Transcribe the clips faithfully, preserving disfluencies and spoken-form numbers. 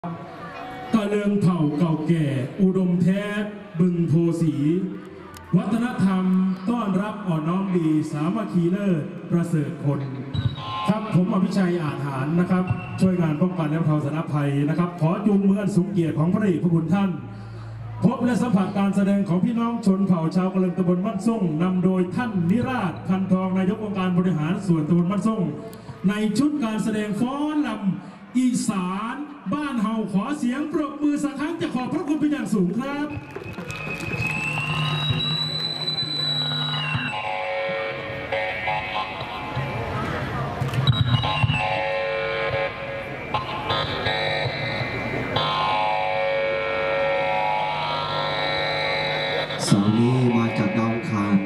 ตะเลืองเผ่าเก่าแก่อุดมแท้บึงโพสีวัฒนธรรมต้อนรับอ่อนน้อมดีสามัคคีเลิศประเสริฐคนครับผมอภิชัยอาถรรพ์นะครับช่วยงานป้องกันและบรรเทาสาธารณภัยนะครับขอจูงมืออันสูงเกียรติของพระเดชพระคุณท่านพบและสัมผัสการแสดงของพี่น้องชนเผ่าชาวกะเหรี่ยงตำบลบ้านส่งนำโดยท่านนิราชพันทองนายกองค์การบริหารส่วนตำบลบ้านส่งในชุดการแสดงฟ้อนลำอีสานบ้านเฮาขอเสียงปรบมือสักครั้งจะขอบพระคุณเป็นอย่างสูงครับสาวนี้มาจากดาวคาร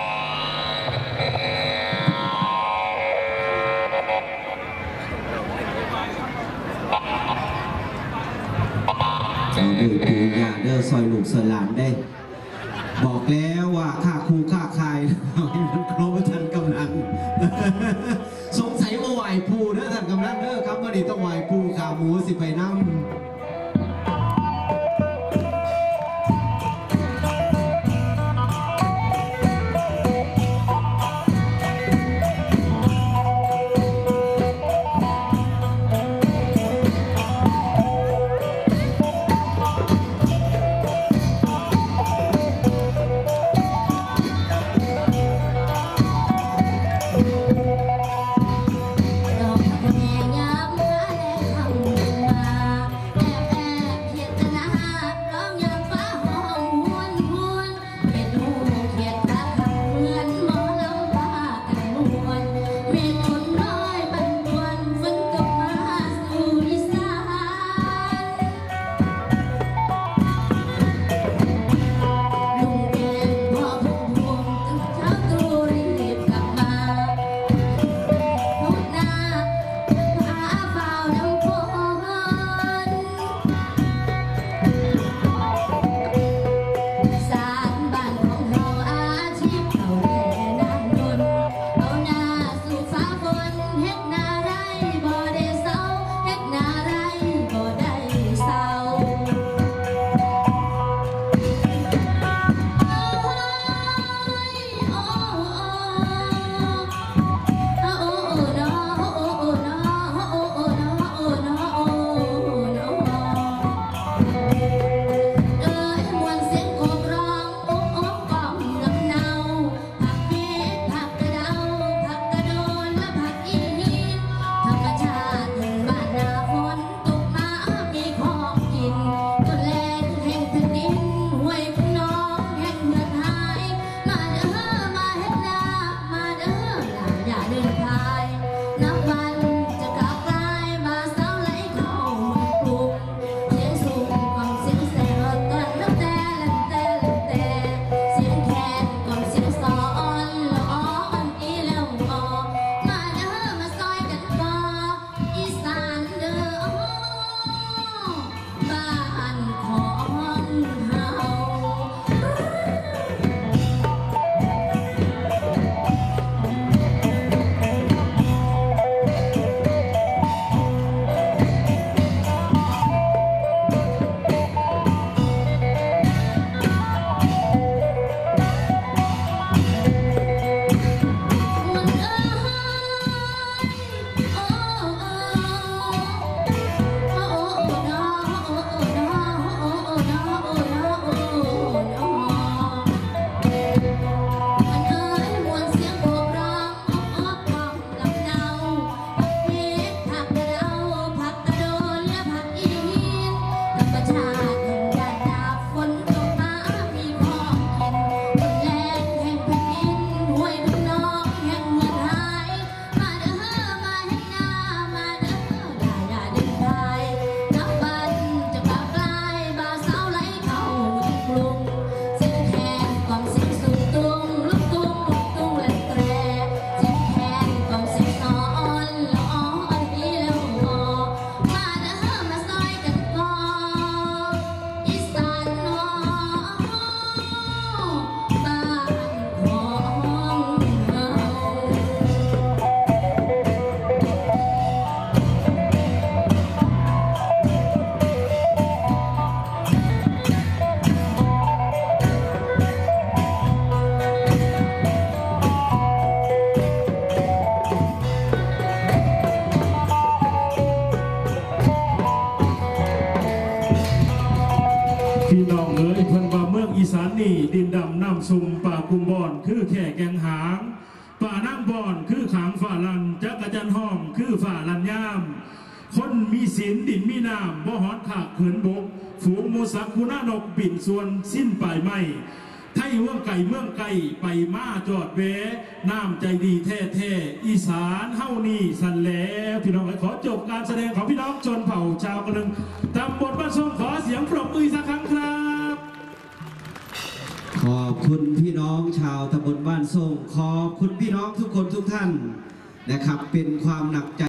เอาดื้อปูอย่าเด้อซอยลูกสลานได้บอกแล้วว่าค่าครูค่าคายเอาให้มันครบท่านกำลังสงสัยว่าไหวปูเด้อท่านกำลังเด้อครับวันนี้ต้องไหวปูขาหมูสิไปน้ำดอกแดงยามหน้าแลงคำมาแลพี่น้องเอ๋ยเพิ่นว่าเมืองอีสานนี่ดินดำน้ำซุมป่ากุมบอนคือแข่แกงหางป่านั่งบอนคือขางฝ่าลันจักรจันห้อมคือฝ่าลันย่ามคนมีศีลดินมีน้ำบ่ฮอดขากเขินบกฝูงมูสักคูนานกปิ่นส่วนสิ้นปลายไม่ไทยเมืองไก่เมืองไก่ไปมาจอดแวะน้ำใจดีแท้แท้อีสานเฮ้านี่สันแล้วพี่น้องขอจบการแสดงของพี่น้องชนเผ่าชาวกะลึงตำบลบ้านส้มขอเสียงปรบมือสักครั้งครับขอบคุณพี่น้องชาวตำบลบ้านส่งขอบคุณพี่น้องทุกคนทุกท่านนะครับเป็นความหนักใจ